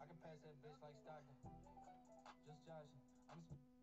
I can pass that bitch like Stockton. Just joshing. I'm